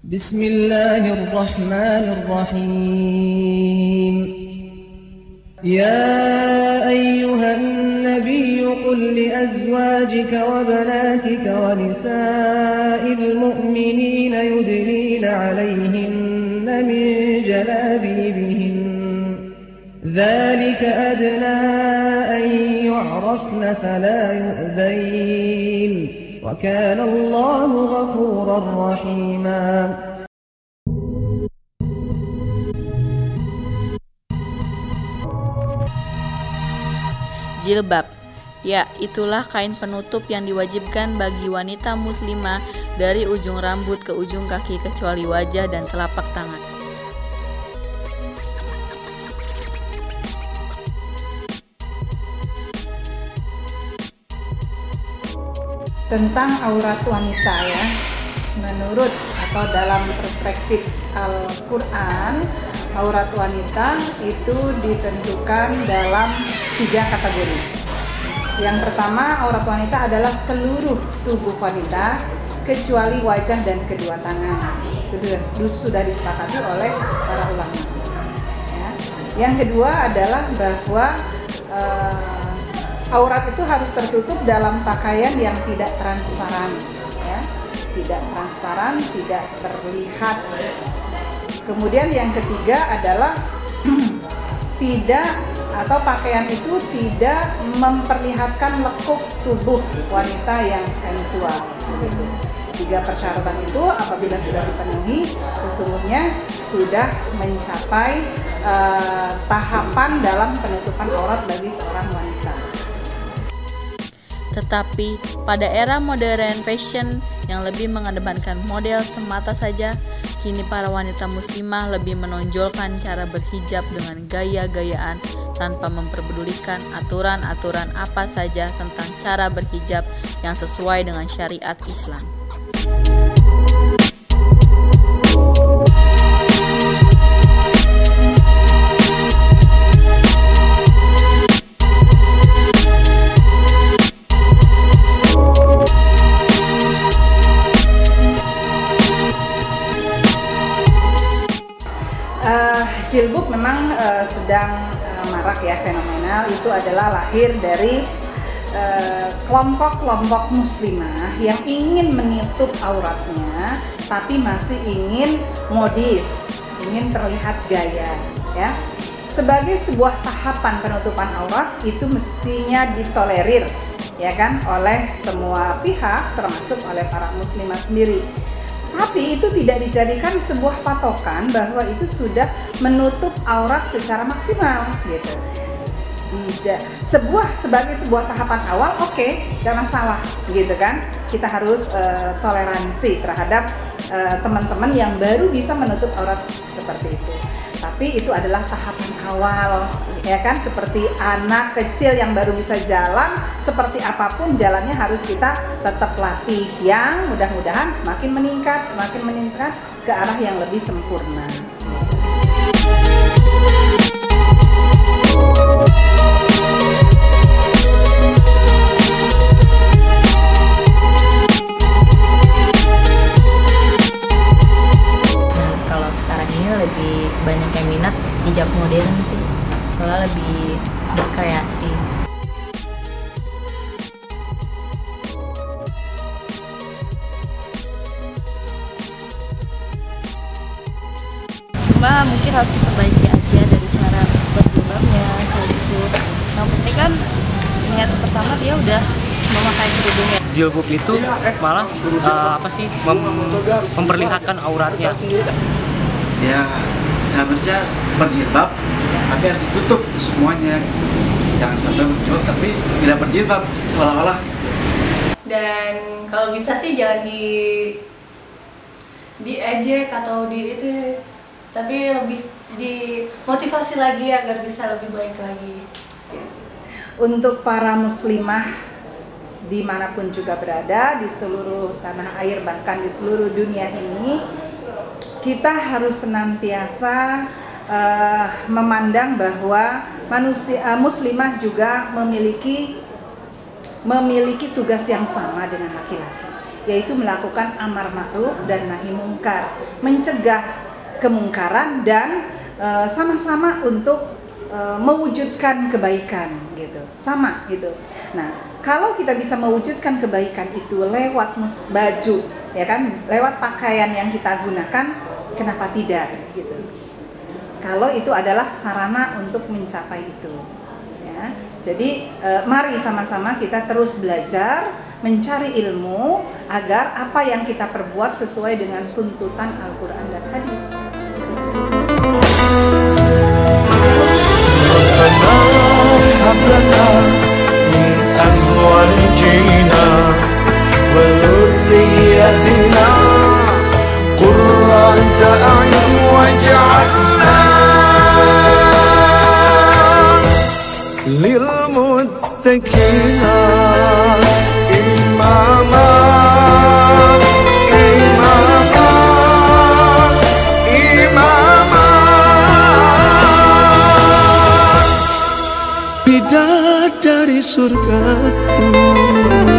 بسم الله الرحمن الرحيم يا أيها النبي قل لأزواجك وبناتك ونساء المؤمنين يدنين عليهن من جلابيبهن ذلك أدنى أن يعرفن فلا يؤذين وكان الله غفورا رحيما. Jilbab, ya itulah kain penutup yang diwajibkan bagi wanita muslimah dari ujung rambut ke ujung kaki kecuali wajah dan telapak tangan. Tentang aurat wanita ya, menurut atau dalam perspektif Al-Quran, aurat wanita itu ditentukan dalam 3 kategori. Yang pertama, aurat wanita adalah seluruh tubuh wanita kecuali wajah dan kedua tangan. Itu sudah disepakati oleh para ulama. Ya. Yang kedua adalah bahwa aurat itu harus tertutup dalam pakaian yang tidak transparan, ya, tidak transparan, tidak terlihat. Kemudian yang ketiga adalah tidak atau pakaian itu tidak memperlihatkan lekuk tubuh wanita yang sensual. Begitu. 3 persyaratan itu apabila sudah dipenuhi, sesungguhnya sudah mencapai tahapan dalam penutupan aurat bagi seorang wanita. Tetapi pada era modern fashion yang lebih mengedepankan model semata saja, kini para wanita muslimah lebih menonjolkan cara berhijab dengan gaya-gayaan tanpa memperdulikan aturan-aturan apa saja tentang cara berhijab yang sesuai dengan syariat Islam. Jilbab memang sedang marak ya, fenomenal. Itu adalah lahir dari kelompok-kelompok muslimah yang ingin menutup auratnya tapi masih ingin modis, ingin terlihat gaya ya. Sebagai sebuah tahapan penutupan aurat itu mestinya ditolerir ya kan oleh semua pihak, termasuk oleh para muslimah sendiri. Tapi itu tidak dijadikan sebuah patokan bahwa itu sudah menutup aurat secara maksimal gitu. Sebagai sebuah tahapan awal, oke, gak masalah gitu kan. Kita harus toleransi terhadap teman-teman yang baru bisa menutup aurat seperti itu. Tapi itu adalah tahapan awal, ya kan? Seperti anak kecil yang baru bisa jalan, seperti apapun jalannya harus kita tetap latih. Yang mudah-mudahan semakin meningkat ke arah yang lebih sempurna. Lebih banyak yang minat hijab modern sih, soalnya lebih berkreasi. Cuma mungkin harus diperbaiki aja dari cara berjilbabnya kayak gitu. Yang penting kan niat pertama dia udah memakai kerudungnya. Jilbab itu malah memperlihatkan auratnya. Ya seharusnya berjilbab tapi harus ditutup semuanya, jangan sampai berjilbab tapi tidak berjilbab seolah-olah. Dan kalau bisa sih jangan diejek atau itu, tapi lebih dimotivasi lagi agar bisa lebih baik lagi. Untuk para muslimah dimanapun juga berada di seluruh tanah air, bahkan di seluruh dunia ini, kita harus senantiasa memandang bahwa muslimah juga memiliki tugas yang sama dengan laki-laki, yaitu melakukan amar ma'ruf dan nahi mungkar, mencegah kemungkaran dan sama-sama untuk mewujudkan kebaikan gitu, sama gitu. Nah, kalau kita bisa mewujudkan kebaikan itu lewat baju, ya kan, lewat pakaian yang kita gunakan, kenapa tidak gitu? Kalau itu adalah sarana untuk mencapai itu, ya. Jadi mari sama-sama kita terus belajar, mencari ilmu agar apa yang kita perbuat sesuai dengan tuntutan Al-Quran dan hadis. Itu saja. هب لنا من أزواجنا وذريتنا قرة أعين واجعلنا للمتقين إماما dari surgaku.